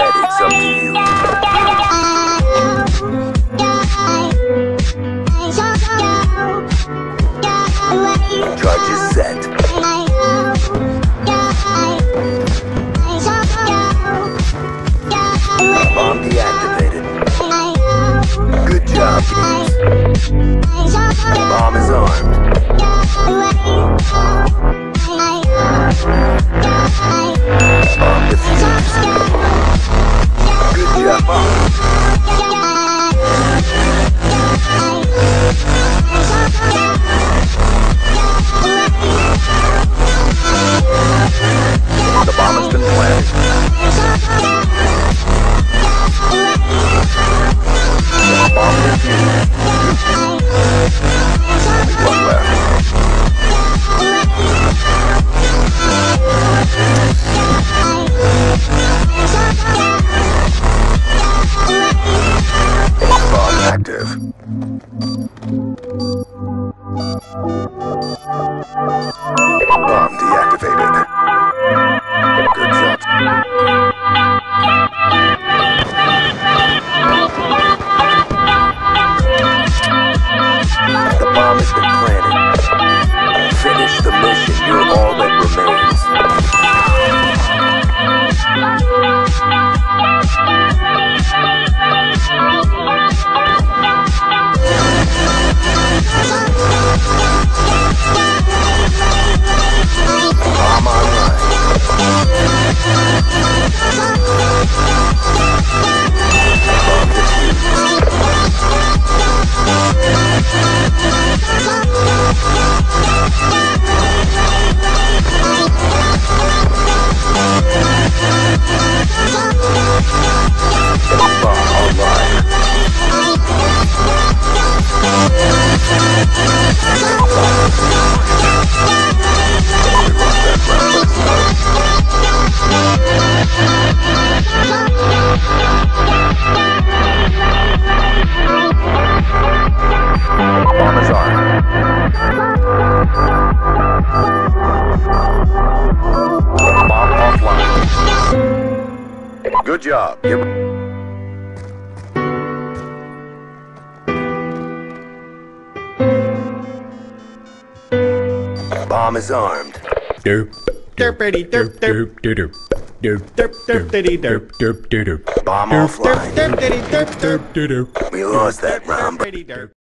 ahead, it's up to you. Charges set. Bomb deactivated. Good job, teams. Bomb is armed. Bomb defused. Good job, bomb. The bomb has been planted. Bomb defused. One left. Bomb active. Bomb deactivated. Good job. The bomb has been planted. Finish the mission. You're all that remains. Bomb online. Bomb defused. Bomb online. Bomb is armed. Bomb offline. Good job. Bomb is armed. Derp. Derpity derp derp derp. Derp derp derpity derp derp derp. Bomb offline. Derp derp derp derp derp. We lost that round, but